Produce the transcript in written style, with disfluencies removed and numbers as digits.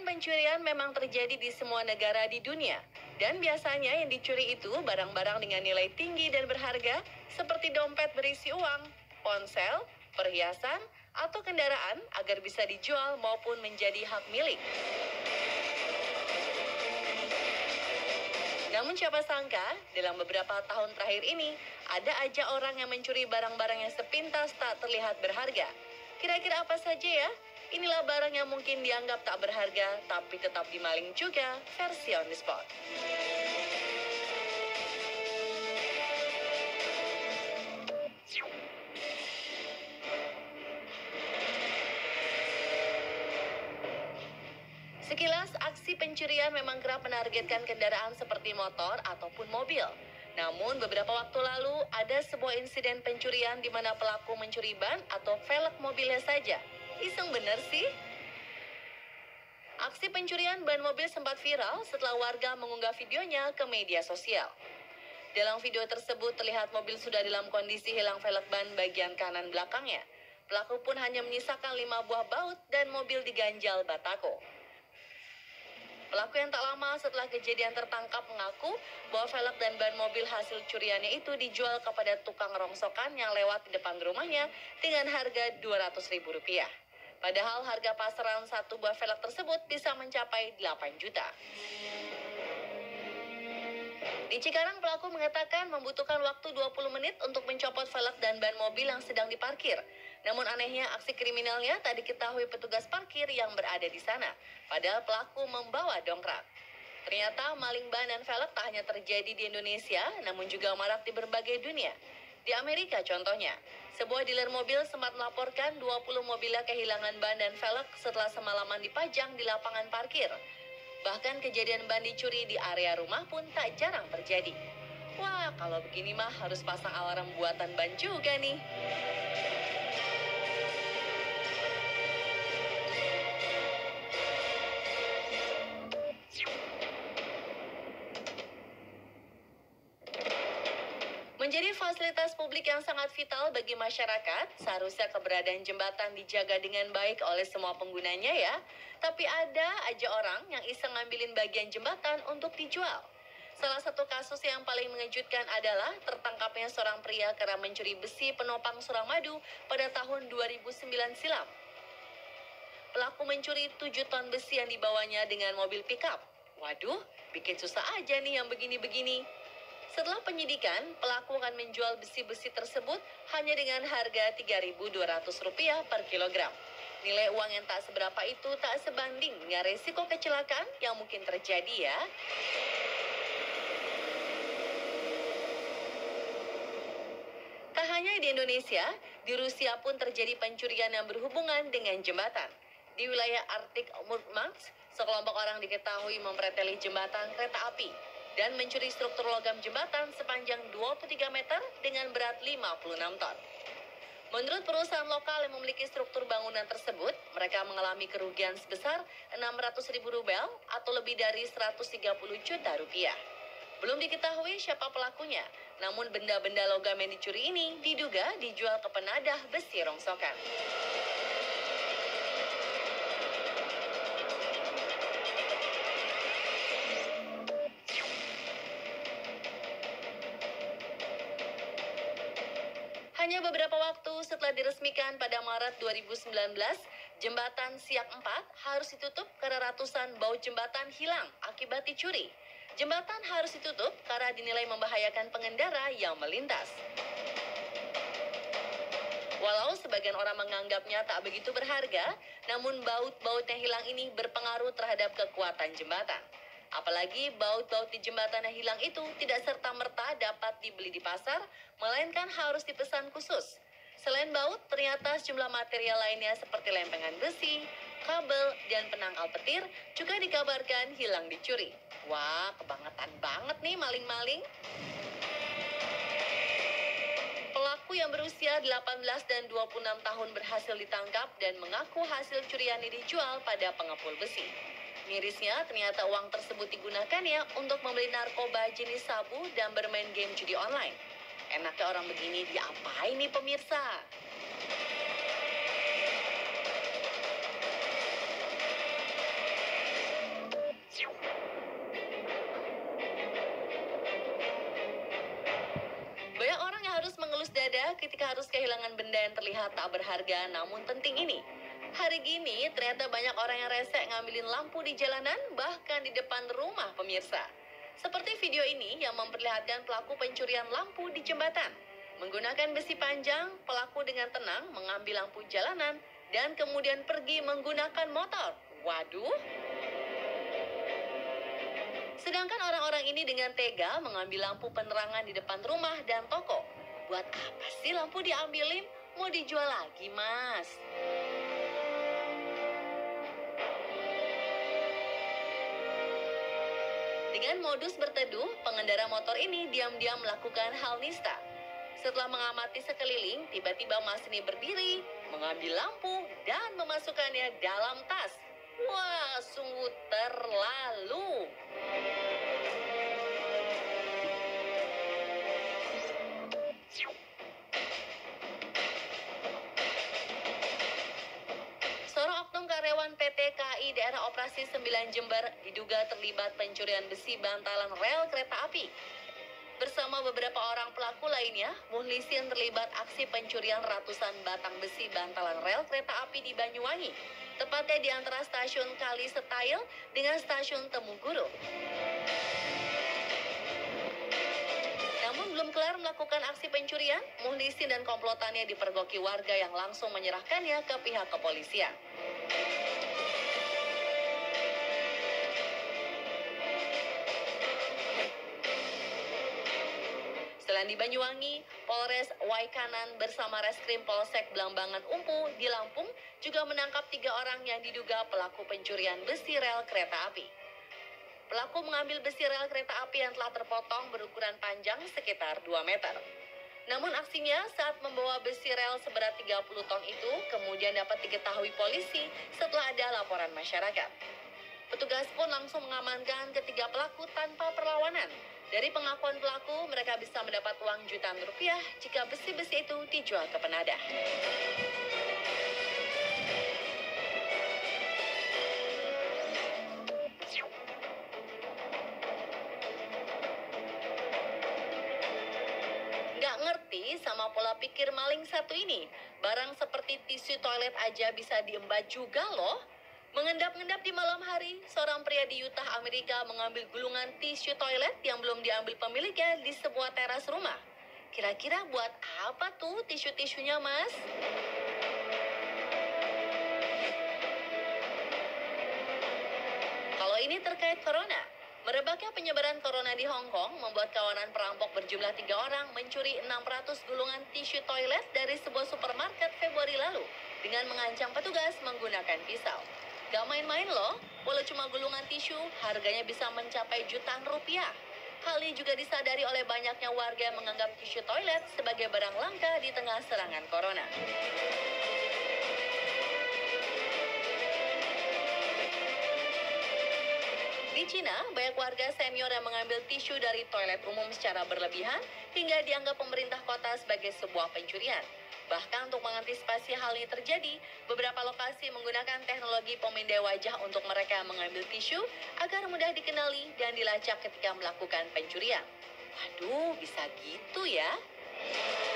pencurian memang terjadi di semua negara di dunia. Dan biasanya yang dicuri itu barang-barang dengan nilai tinggi dan berharga seperti dompet berisi uang, ponsel, perhiasan, atau kendaraan agar bisa dijual maupun menjadi hak milik. Namun siapa sangka, dalam beberapa tahun terakhir ini, ada aja orang yang mencuri barang-barang yang sepintas tak terlihat berharga. Kira-kira apa saja ya? Inilah barang yang mungkin dianggap tak berharga, tapi tetap dimaling juga, versi On The Spot. Sekilas, aksi pencurian memang kerap menargetkan kendaraan seperti motor ataupun mobil. Namun, beberapa waktu lalu ada sebuah insiden pencurian di mana pelaku mencuri ban atau velg mobilnya saja. Iseng bener sih? Aksi pencurian ban mobil sempat viral setelah warga mengunggah videonya ke media sosial. Dalam video tersebut terlihat mobil sudah dalam kondisi hilang velg ban bagian kanan belakangnya. Pelaku pun hanya menyisakan 5 buah baut dan mobil diganjal batako. Pelaku yang tak lama setelah kejadian tertangkap mengaku bahwa velg dan ban mobil hasil curiannya itu dijual kepada tukang rongsokan yang lewat di depan rumahnya dengan harga Rp200.000. Padahal harga pasaran satu buah velg tersebut bisa mencapai 8 juta. Di Cikarang, pelaku mengatakan membutuhkan waktu 20 menit untuk mencopot velg dan ban mobil yang sedang diparkir. Namun anehnya, aksi kriminalnya tak diketahui petugas parkir yang berada di sana. Padahal pelaku membawa dongkrak. Ternyata maling ban dan velg tak hanya terjadi di Indonesia, namun juga marak di berbagai dunia. Di Amerika contohnya, sebuah dealer mobil sempat melaporkan 20 mobilnya kehilangan ban dan velg setelah semalaman dipajang di lapangan parkir. Bahkan kejadian ban dicuri di area rumah pun tak jarang terjadi. Wah, kalau begini mah harus pasang alarm buatan ban juga nih. Menjadi fasilitas publik yang sangat vital bagi masyarakat, seharusnya keberadaan jembatan dijaga dengan baik oleh semua penggunanya ya. Tapi ada aja orang yang iseng ngambilin bagian jembatan untuk dijual. Salah satu kasus yang paling mengejutkan adalah tertangkapnya seorang pria karena mencuri besi penopang Suramadu pada tahun 2009 silam. Pelaku mencuri 7 ton besi yang dibawanya dengan mobil pickup. Waduh, bikin susah aja nih yang begini-begini. Setelah penyidikan, pelaku akan menjual besi-besi tersebut hanya dengan harga Rp3.200 per kilogram. Nilai uang yang tak seberapa itu tak sebanding dengan resiko kecelakaan yang mungkin terjadi ya. Tak hanya di Indonesia, di Rusia pun terjadi pencurian yang berhubungan dengan jembatan. Di wilayah Arktik Murmansk, sekelompok orang diketahui mempreteli jembatan kereta api dan mencuri struktur logam jembatan sepanjang 23 meter dengan berat 56 ton. Menurut perusahaan lokal yang memiliki struktur bangunan tersebut, mereka mengalami kerugian sebesar Rp600.000 atau lebih dari Rp130 juta. Belum diketahui siapa pelakunya, namun benda-benda logam yang dicuri ini diduga dijual ke penadah besi rongsokan. Hanya beberapa waktu setelah diresmikan pada Maret 2019, jembatan Siak 4 harus ditutup karena ratusan baut jembatan hilang akibat dicuri. Jembatan harus ditutup karena dinilai membahayakan pengendara yang melintas. Walau sebagian orang menganggapnya tak begitu berharga, namun baut-baut yang hilang ini berpengaruh terhadap kekuatan jembatan. Apalagi baut-baut di jembatan yang hilang itu tidak serta-merta dapat dibeli di pasar, melainkan harus dipesan khusus. Selain baut, ternyata sejumlah material lainnya seperti lempengan besi, kabel, dan penangkal petir juga dikabarkan hilang dicuri. Wah, kebangetan banget nih maling-maling. Pelaku yang berusia 18 dan 26 tahun berhasil ditangkap dan mengaku hasil curiannya dijual pada pengepul besi. Mirisnya, ternyata uang tersebut digunakannya untuk membeli narkoba jenis sabu dan bermain game judi online. Enaknya orang begini diapain nih pemirsa? waspada ketika harus kehilangan benda yang terlihat tak berharga namun penting ini. Hari gini ternyata banyak orang yang rese ngambilin lampu di jalanan, bahkan di depan rumah pemirsa. Seperti video ini yang memperlihatkan pelaku pencurian lampu di jembatan. Menggunakan besi panjang, pelaku dengan tenang mengambil lampu jalanan dan kemudian pergi menggunakan motor. Waduh! Sedangkan orang-orang ini dengan tega mengambil lampu penerangan di depan rumah dan toko. Buat apa sih lampu diambilin? Mau dijual lagi, Mas? Dengan modus berteduh, pengendara motor ini diam-diam melakukan hal nista. Setelah mengamati sekeliling, tiba-tiba Mas ini berdiri, mengambil lampu, dan memasukkannya dalam tas. Wah, sungguh terlalu. Seorang oknum karyawan PT KAI daerah operasi 9 Jember diduga terlibat pencurian besi bantalan rel kereta api. Bersama beberapa orang pelaku lainnya, Muhlisin terlibat aksi pencurian ratusan batang besi bantalan rel kereta api di Banyuwangi, tepatnya di antara stasiun Kali Setail dengan stasiun Temuguru. Namun belum kelar melakukan aksi pencurian, Muhlisin dan komplotannya dipergoki warga yang langsung menyerahkannya ke pihak kepolisian. Selain di Banyuwangi, Polres Waikanan bersama Reskrim Polsek Blambangan Umpu di Lampung juga menangkap 3 orang yang diduga pelaku pencurian besi rel kereta api. Pelaku mengambil besi rel kereta api yang telah terpotong berukuran panjang sekitar 2 meter. Namun aksinya saat membawa besi rel seberat 30 ton itu kemudian dapat diketahui polisi setelah ada laporan masyarakat. Petugas pun langsung mengamankan ketiga pelaku tanpa perlawanan. Dari pengakuan pelaku, mereka bisa mendapat uang jutaan rupiah jika besi-besi itu dijual ke penadah. Nggak ngerti sama pola pikir maling satu ini. Barang seperti tisu toilet aja bisa diembat juga loh. Mengendap-endap di malam hari, seorang pria di Utah, Amerika mengambil gulungan tisu toilet yang belum diambil pemiliknya di sebuah teras rumah. Kira-kira buat apa tuh tisu-tisunya, Mas? Kalau ini terkait corona, merebaknya penyebaran corona di Hong Kong membuat kawanan perampok berjumlah 3 orang mencuri 600 gulungan tisu toilet dari sebuah supermarket Februari lalu dengan mengancam petugas menggunakan pisau. Gak main-main loh, walau cuma gulungan tisu, harganya bisa mencapai jutaan rupiah. Hal ini juga disadari oleh banyaknya warga yang menganggap tisu toilet sebagai barang langka di tengah serangan corona. Di Cina, banyak warga senior yang mengambil tisu dari toilet umum secara berlebihan hingga dianggap pemerintah kota sebagai sebuah pencurian. Bahkan untuk mengantisipasi hal ini terjadi, beberapa lokasi menggunakan teknologi pemindai wajah untuk mereka mengambil tisu agar mudah dikenali dan dilacak ketika melakukan pencurian. Waduh, bisa gitu ya?